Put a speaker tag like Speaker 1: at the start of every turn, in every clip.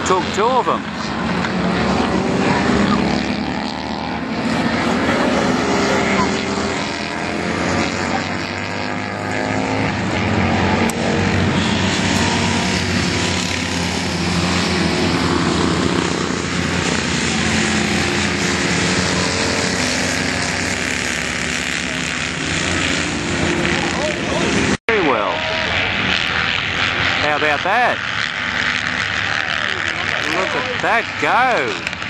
Speaker 1: took two of them. Very well. How about that? Look at that go!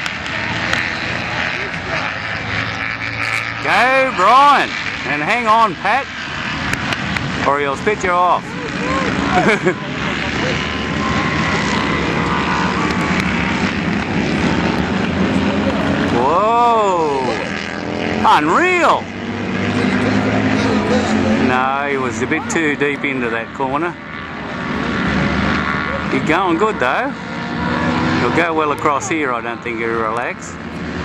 Speaker 1: Go, Brian! And hang on, Pat, or he'll spit you off. Whoa! Unreal! No, he was a bit too deep into that corner. He's going good though. He'll go well across here, I don't think he'll relax.